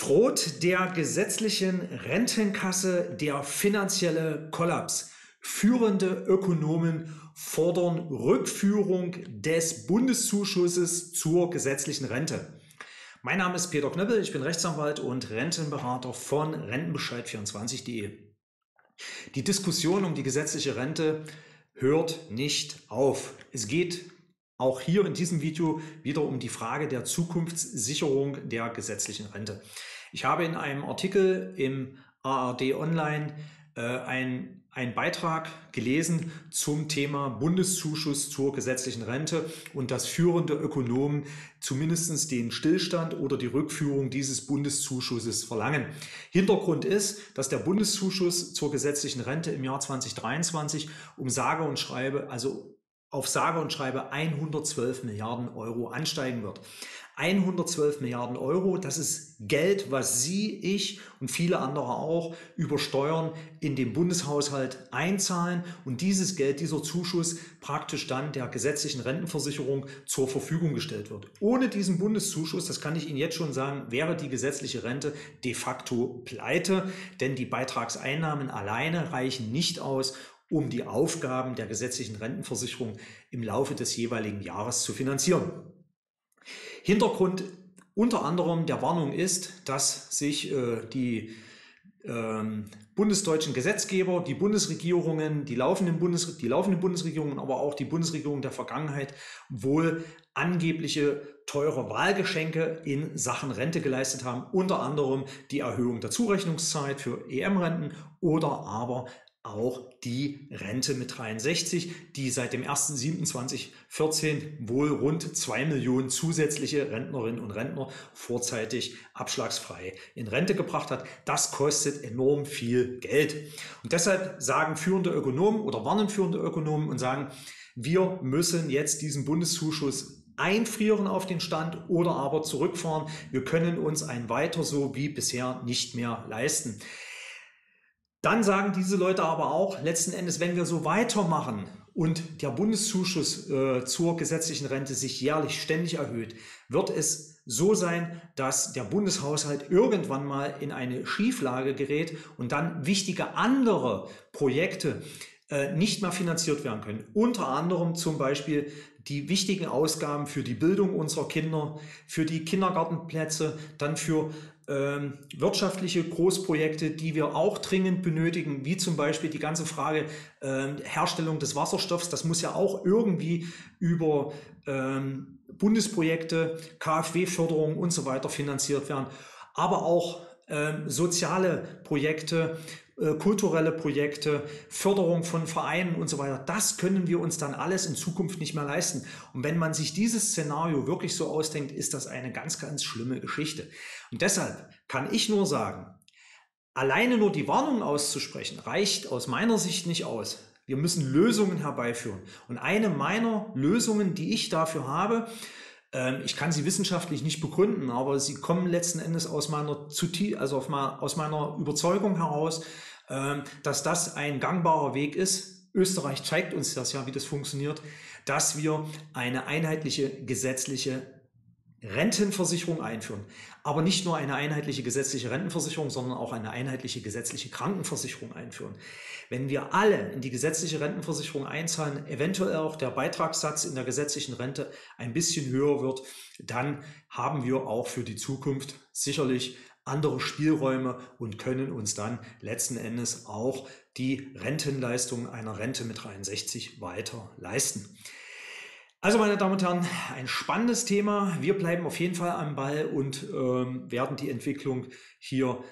Droht der gesetzlichen Rentenkasse der finanzielle Kollaps? Führende Ökonomen fordern Rückführung des Bundeszuschusses zur gesetzlichen Rente. Mein Name ist Peter Knöppel, ich bin Rechtsanwalt und Rentenberater von Rentenbescheid24.de. Die Diskussion um die gesetzliche Rente hört nicht auf. Es geht auch hier in diesem Video wieder um die Frage der Zukunftssicherung der gesetzlichen Rente. Ich habe in einem Artikel im ARD Online einen Beitrag gelesen zum Thema Bundeszuschuss zur gesetzlichen Rente und dass führende Ökonomen zumindest den Stillstand oder die Rückführung dieses Bundeszuschusses verlangen. Hintergrund ist, dass der Bundeszuschuss zur gesetzlichen Rente im Jahr 2023 auf sage und schreibe 112 Milliarden Euro ansteigen wird. 112 Milliarden Euro, das ist Geld, was Sie, ich und viele andere auch über Steuern in den Bundeshaushalt einzahlen und dieses Geld, dieser Zuschuss praktisch dann der gesetzlichen Rentenversicherung zur Verfügung gestellt wird. Ohne diesen Bundeszuschuss, das kann ich Ihnen jetzt schon sagen, wäre die gesetzliche Rente de facto pleite, denn die Beitragseinnahmen alleine reichen nicht aus, um die Aufgaben der gesetzlichen Rentenversicherung im Laufe des jeweiligen Jahres zu finanzieren. Hintergrund unter anderem der Warnung ist, dass sich die bundesdeutschen Gesetzgeber, die Bundesregierungen, die laufenden Bundesregierungen, aber auch die Bundesregierung der Vergangenheit wohl angebliche teure Wahlgeschenke in Sachen Rente geleistet haben, unter anderem die Erhöhung der Zurechnungszeit für EM-Renten oder aber auch die Rente mit 63, die seit dem 01.07.2014 wohl rund 2 Millionen zusätzliche Rentnerinnen und Rentner vorzeitig abschlagsfrei in Rente gebracht hat. Das kostet enorm viel Geld. Und deshalb sagen führende Ökonomen oder warnen führende Ökonomen und sagen, wir müssen jetzt diesen Bundeszuschuss einfrieren auf den Stand oder aber zurückfahren. Wir können uns ein Weiter so wie bisher nicht mehr leisten. Dann sagen diese Leute aber auch, letzten Endes, wenn wir so weitermachen und der Bundeszuschuss zur gesetzlichen Rente sich jährlich ständig erhöht, wird es so sein, dass der Bundeshaushalt irgendwann mal in eine Schieflage gerät und dann wichtige andere Projekte nicht mehr finanziert werden können. Unter anderem zum Beispiel die wichtigen Ausgaben für die Bildung unserer Kinder, für die Kindergartenplätze, dann für wirtschaftliche Großprojekte, die wir auch dringend benötigen, wie zum Beispiel die ganze Frage Herstellung des Wasserstoffs. Das muss ja auch irgendwie über Bundesprojekte, KfW-Förderung und so weiter finanziert werden, aber auch soziale Projekte, kulturelle Projekte, Förderung von Vereinen und so weiter. Das können wir uns dann alles in Zukunft nicht mehr leisten. Und wenn man sich dieses Szenario wirklich so ausdenkt, ist das eine ganz, ganz schlimme Geschichte. Und deshalb kann ich nur sagen, alleine nur die Warnung auszusprechen, reicht aus meiner Sicht nicht aus. Wir müssen Lösungen herbeiführen. Und eine meiner Lösungen, die ich dafür habe, ich kann sie wissenschaftlich nicht begründen, aber sie kommen letzten Endes aus meiner Überzeugung heraus, dass das ein gangbarer Weg ist. Österreich zeigt uns das ja, wie das funktioniert, dass wir eine einheitliche gesetzliche Rentenversicherung einführen. Aber nicht nur eine einheitliche gesetzliche Rentenversicherung, sondern auch eine einheitliche gesetzliche Krankenversicherung einführen. Wenn wir alle in die gesetzliche Rentenversicherung einzahlen, eventuell auch der Beitragssatz in der gesetzlichen Rente ein bisschen höher wird, dann haben wir auch für die Zukunft sicherlich andere Spielräume und können uns dann letzten Endes auch die Rentenleistung einer Rente mit 63 weiter leisten. Also meine Damen und Herren, ein spannendes Thema. Wir bleiben auf jeden Fall am Ball und werden die Entwicklung hier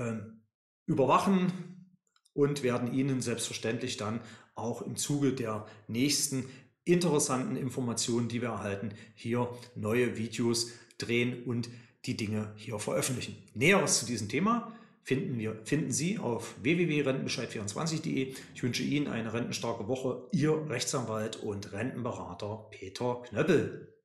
überwachen und werden Ihnen selbstverständlich dann auch im Zuge der nächsten interessanten Informationen, die wir erhalten, hier neue Videos drehen und die Dinge hier veröffentlichen. Näheres zu diesem Thema finden Sie auf www.rentenbescheid24.de. Ich wünsche Ihnen eine rentenstarke Woche. Ihr Rechtsanwalt und Rentenberater Peter Knöppel.